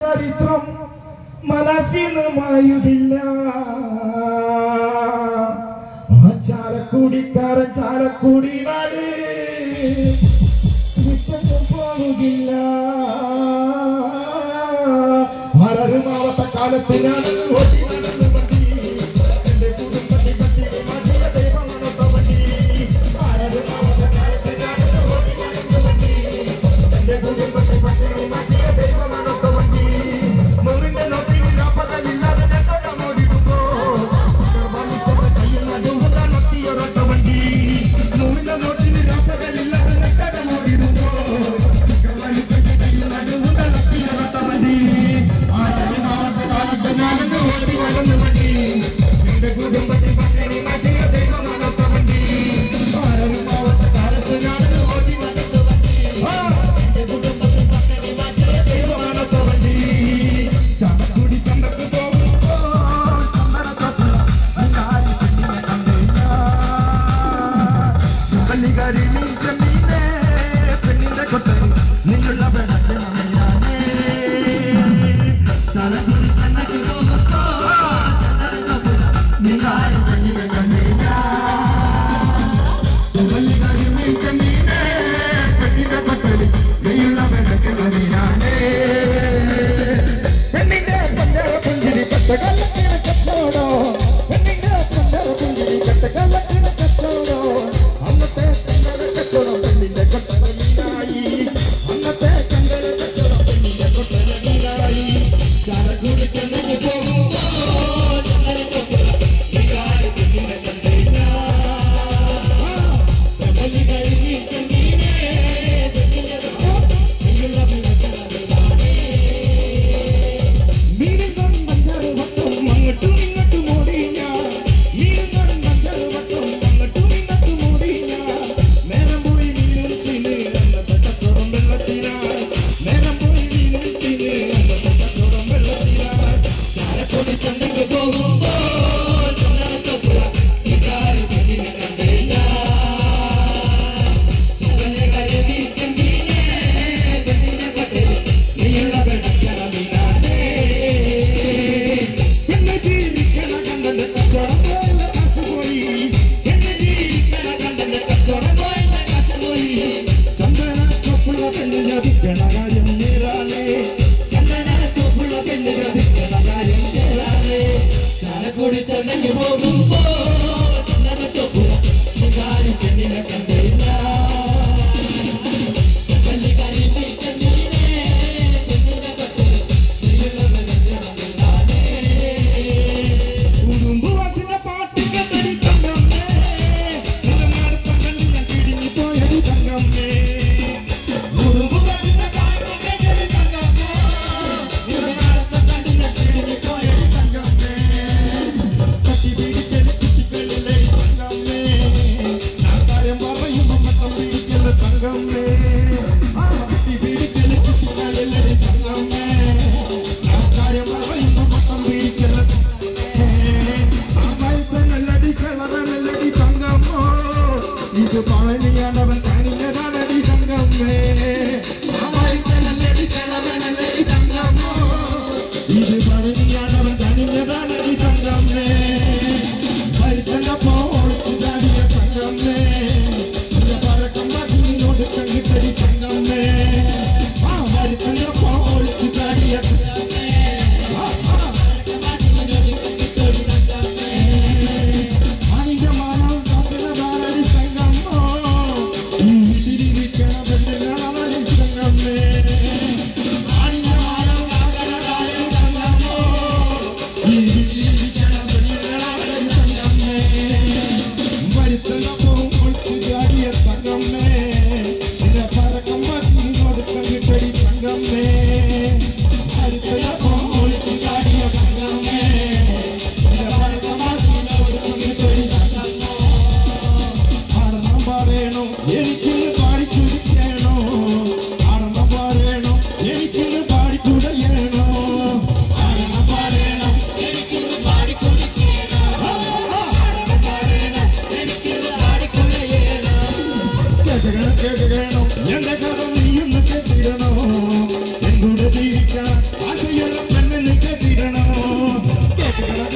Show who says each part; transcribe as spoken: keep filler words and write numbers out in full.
Speaker 1: ചരിത്രം മനസ്സിന് മായുടില്ല. ആ ചാലക്കുടിക്കാരൻ ചാലക്കുടി നാട് വിട്ടു പോവുകില്ല. മരമാവത്ത കാലത്തിനാണ് ഓടി നടന്നു വണ്ടി. എന്റെ കുടുംബത്തെ പറ്റി മാറ്റിയ ദൈവമാണ് വണ്ടി. മരമാവത്ത കാലത്തിനാണ് ഓടി നടന്നു വണ്ടി. എന്റെ കുടുംബത്തെ പറ്റി മാറ്റിയ ദൈവമാണ് വണ്ടി. മുറിന്റെ നോട്ടിൽ പകലില്ലാതെ ഓടിടുമ്പോ കയ്യിൽ നടുവുക നത്തിയൊരൊട്ട വണ്ടി. മുറിന്റെ നോട്ടിൽ പകലില്ലാതെ ഓടിടുമ്പോ കയ്യിൽ നടുവുക നത്തിയൊരൊട്ട വണ്ടി. ഞാനൊന്ന് ഓടി നടന്നു വണ്ടി. എന്റെ കുടുംബത്തെ പട്ടിണി മാറ്റിയ ദൈവമാണ് വണ്ടി. ആരമാവത്ത കാലത്ത് ഞാനൊന്ന് ഓടി നടന്നു വണ്ടി. എന്റെ കുടുംബത്തെ പട്ടിണി മാറ്റിയ ദൈവമാണ് വണ്ടി. ചാലക്കുടി ചന്തക്ക് പോകുമ്പോ ചുവല്ലിക്കാരി നീ ചെമ്മീനെ പെണ്ണിന്റെ കൊട്ടരി നിന്നുള്ള വെള്ളത്തിൽ അമ്മയാനേ. ചാലക്കുടി ചന്തക്ക് പോകുമ്പോ നിങ്ങളായി പെണ്ണിനെ കണ്ടേന. ചുവല്ലിക്കാരി നീ ചെമ്മീനെ പെണ്ണിന്റെ കൊട്ടരി നിന്നുള്ള വെള്ളത്തിൽ അമ്മയാനേ. പെണ്ണിന്റെ പഞ്ചര പുഞ്ചിരി കട്ടകലക്കിന് കച്ചവടോ. പെണ്ണിന്റെ പഞ്ചര പുഞ്ചിരി കട്ടകലക്കിന് കച്ചവടോ. അന്നത്തെ ചന്ദന കച്ചവടം പെണ്ണിന്റെ കൊട്ടകലീനായി. അന്നത്തെ ചന്ദന കച്ചവടം പെണ്ണിന്റെ കൊട്ടകലീനായി. ചാലക്കുടി ചന്തക്ക് പോകുമ്പോ ചന്ദന കച്ചവടം നിങ്ങളായി പെണ്ണിനെ കണ്ടേന. ചുവല്ലിക്കാരി നീ ചെമ്മീനെ പെണ്ണിന്റെ കൊട്ടരി നിന്നുള്ള വെള്ളത്തിൽ അമ്മയാനേ. മീനുകൾ മഞ്ചാറ് വട്ടം അങ്ങോട്ടും ഇങ്ങോട്ടും ഓടിഞ്ഞ. മീനുകൾ മഞ്ചാറ് വട്ടം അങ്ങോട്ടും ഇങ്ങോട്ടും ഓടിഞ്ഞ. നേരം പോയി മീനുച്ചിന് അന്നത്തെ കച്ചവടം വെള്ളത്തിനായി. നേരം പോയി മീനുച്ചിന് അന്നത്തെ കച്ചവടം വെള്ളത്തിനായി. ചാലക്കുടി ചന്തക്ക് പോകുമ്പോ ചന്ദന ചപ്പുറ നിങ്ങളായി പെണ്ണിനെ കണ്ടേന. ചുവല്ലിക്കാരി നീ ചെമ്മീനെ പെണ്ണിന്റെ കൊട്ടരി നിന്നുള്ള വെള്ളത്തിൽ അമ്മയാനേ. എന്നെ ജീവിക്കണ കണ്ടന്റെ കച്ചവടം പോയുള്ള കാശ് പോയി. എന്നെ ജീവിക്കണ കണ്ടന്റെ കച്ചവടം പോയുള്ള കാശ് പോയി. ചന്ദന ചൊപ്പുള്ള പെണ്ണ് ജാതിക്കണ കാര്യം നേരാണേ. ചന്ദന ചൊപ്പുള്ള പെണ്ണ് ജാതിക്കണ കാര്യം നേരാണേ. ചാലക്കുടി ചന്തക്ക് പോകുമ്പോ ചന്ദന ചൊപ്പുള്ള നിങ്ങളായി പെണ്ണിനെ കണ്ടേന. ചുവല്ലിക്കാരി നീ ചെമ്മീനെ പെണ്ണിന്റെ കൊട്ടരി നിന്നുള്ള വെള്ളത്തിൽ അമ്മയാനേ. ഉടുമ്പുവാസിന്റെ പാട്ടിന്റെ തടി തങ്കമ്മേ. നിലമാടത്ത കണ്ടു ഞാൻ കിടിഞ്ഞു പോയടി തങ്കമ്മേ. ഉടുമ്പുവാസിന്റെ പാട്ടിന്റെ തടി തങ്കമ്മേ. നിലമാടത്ത കണ്ടു ഞാൻ കിടിഞ്ഞു പോയടി തങ്കമ്മേ. കത്തി പിടിക്കല് കുട്ടികളിലെ തങ്കമ്മേ. നാട്ടാരം പറയുമ്പോ മത്തം പിടിക്കല് തങ്കമ്മേ. ആ കത്തി പിടിക്കല് കുട്ടികളിലെ തങ്കമ്മേ. നാട്ടാരം പറയുമ്പോ മത്തം പിടിക്കല് ടി തങ്കമ്മോ. ഇത് പഴനിയാണവൻ തനിഞ്ഞതാണടി തങ്കമ്മേ. ആ വയസ്സനല്ലടി കിളവനല്ലടി തങ്കമ്മോ. ഇത്